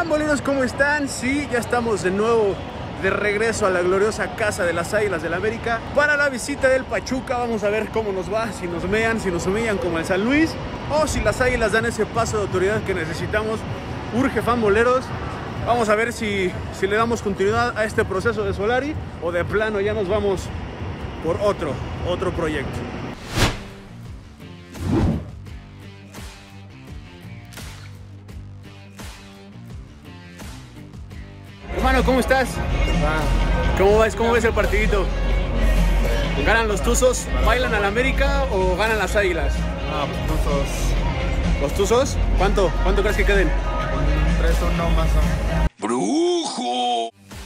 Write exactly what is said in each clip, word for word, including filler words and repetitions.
Famboleros, ¿cómo están? Sí, ya estamos de nuevo de regreso a la gloriosa casa de las Águilas del América para la visita del Pachuca. Vamos a ver cómo nos va, si nos mean, si nos humillan como el San Luis o si las Águilas dan ese paso de autoridad que necesitamos. Urge, Famboleros. Vamos a ver si, si le damos continuidad a este proceso de Solari o de plano ya nos vamos por otro, otro proyecto. Hermano, ¿cómo estás? ¿Cómo ves, cómo ves el partidito? ¿Ganan los Tuzos? ¿Bailan al América o ganan las Águilas? No, pues Tuzos. ¿Los Tuzos? ¿Cuánto? ¿Cuánto crees que queden? tres uno más o menos. ¡Brujo!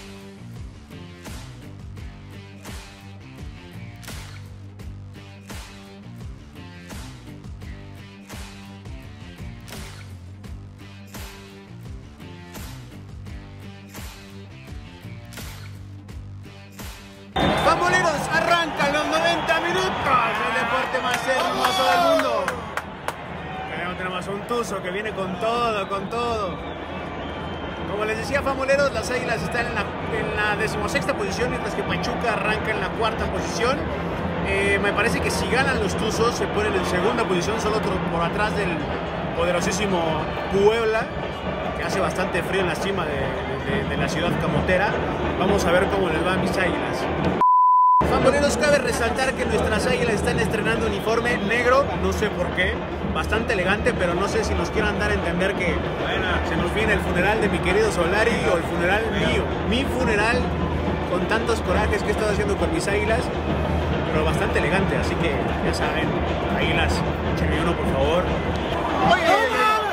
Famboleros, arrancan los noventa minutos, el deporte más hermoso del mundo. Tenemos un Tuzo que viene con todo, con todo. Como les decía, Famboleros, las Águilas están en la, en la decimosexta posición, mientras que Pachuca arranca en la cuarta posición. Eh, me parece que si ganan los Tuzos se ponen en segunda posición, solo por atrás del poderosísimo Puebla, que hace bastante frío en la cima de, de, de la ciudad camotera. Vamos a ver cómo les va a mis Águilas. Famboleros, cabe resaltar que nuestras Águilas están estrenando uniforme negro, no sé por qué, bastante elegante, pero no sé si nos quieran dar a entender que bueno, se nos viene el funeral de mi querido Solari o el funeral mío, mi funeral, con tantos corajes que he estado haciendo con mis Águilas, pero bastante elegante, así que ya saben, Águilas, échenme uno por favor. ¡Oye!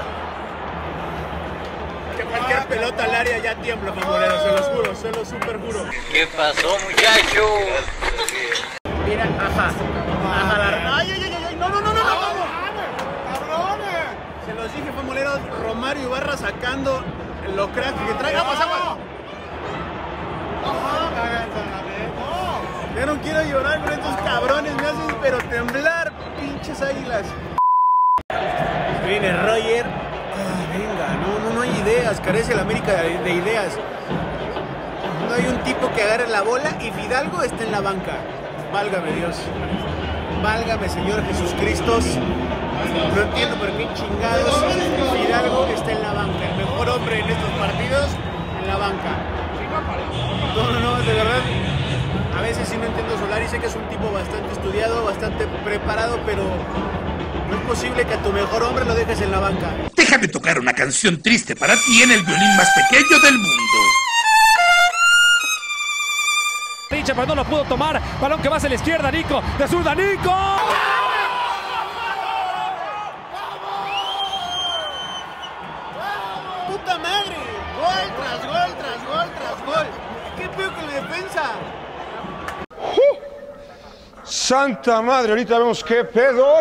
Que cualquier pelota al área ya tiembla, Famboleros, se los juro, se los super juro. ¿Qué pasó, muchacho? Mira, ajá, ajá, la... ¡Ay, ay, ay, ay! ¡No, no, no, no! no, no. ¡Cabrones! Se los dije, Famboleros, Romario Ibarra sacando lo crack que trae. ¡Aguas, aguas! Ya no quiero llorar con estos cabrones, me hacen pero temblar, pinches Águilas. Viene Roger. Ah, venga, no, no, no hay ideas, carece el América de, de ideas. No hay un tipo que agarre la bola y Fidalgo está en la banca. Válgame Dios. Válgame Señor Jesucristo. No entiendo por qué chingados Fidalgo está en la banca. El mejor hombre en estos partidos en la banca. No, no, no, de verdad. A veces sí no entiendo Solari. Sé que es un tipo bastante estudiado, bastante preparado, pero no es posible que a tu mejor hombre lo dejes en la banca. Déjame tocar una canción triste para ti en el violín más pequeño del mundo. Pero no lo pudo tomar. Balón que va hacia la izquierda, Nico. De zurda, Nico. ¡Puta madre! Gol tras gol, tras gol, tras gol. ¿Qué peor con la defensa? Uh, ¡Santa madre! Ahorita vemos qué pedo.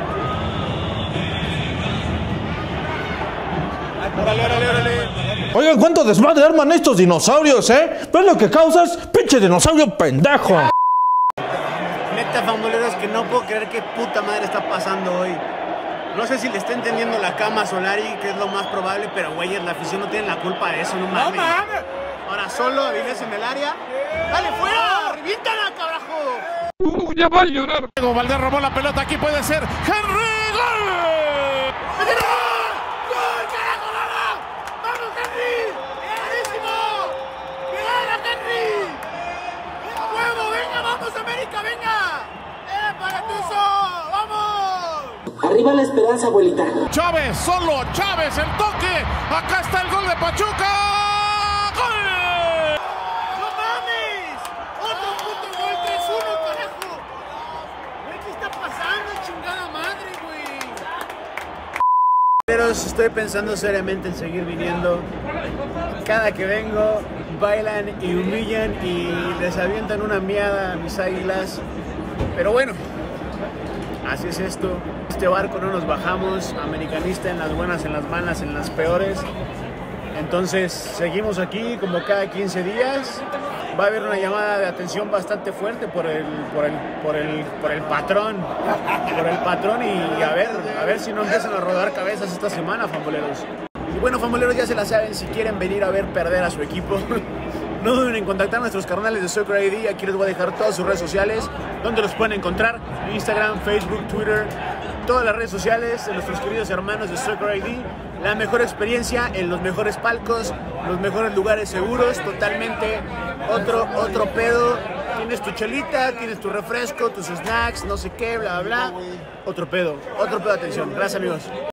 Órale, órale, órale. Oigan, ¿cuánto desmadre arman estos dinosaurios, eh? ¿Ves lo que causas? ¡Pinche dinosaurio pendejo! Neta, Famboleros, que no puedo creer qué puta madre está pasando hoy. No sé si le está entendiendo la cama a Solari, que es lo más probable, pero güeyes, la afición no tiene la culpa de eso, no mames. ¡No mames! Ahora solo, Avilés en el área. ¡Dale, fuera! ¡Reviéntala, carajo! Uh, ya va a llorar. Valdés robó la pelota, aquí puede ser Henry. ¡Gol! ¡América, venga! ¡Eh, para Tuzo! ¡Vamos! Arriba la esperanza, abuelita. Chávez, solo Chávez, el toque. Acá está el gol de Pachuca. ¡Gol! ¡No mames! ¡Otro puto gol! tres uno, carajo. ¿Qué está pasando, chingada madre, güey? Pero estoy pensando seriamente en seguir viniendo. Cada que vengo, bailan y humillan y les avientan una miada a mis Águilas. Pero bueno, así es esto. Este barco no nos bajamos. Americanista en las buenas, en las malas, en las peores. Entonces seguimos aquí como cada quince días. Va a haber una llamada de atención bastante fuerte por el, por el, por el, por el patrón. Por el patrón y a ver, a ver si no empiezan a rodar cabezas esta semana, Famboleros. bueno, famoleros, ya se la saben, si quieren venir a ver perder a su equipo, no duden en contactar a nuestros carnales de Soccer I D. Aquí les voy a dejar todas sus redes sociales, donde los pueden encontrar: Instagram, Facebook, Twitter, todas las redes sociales de nuestros queridos hermanos de Soccer I D. La mejor experiencia en los mejores palcos, los mejores lugares seguros, totalmente otro, otro pedo. Tienes tu chelita, tienes tu refresco, tus snacks, no sé qué, bla, bla, bla. Otro pedo, otro pedo de atención. Gracias, amigos.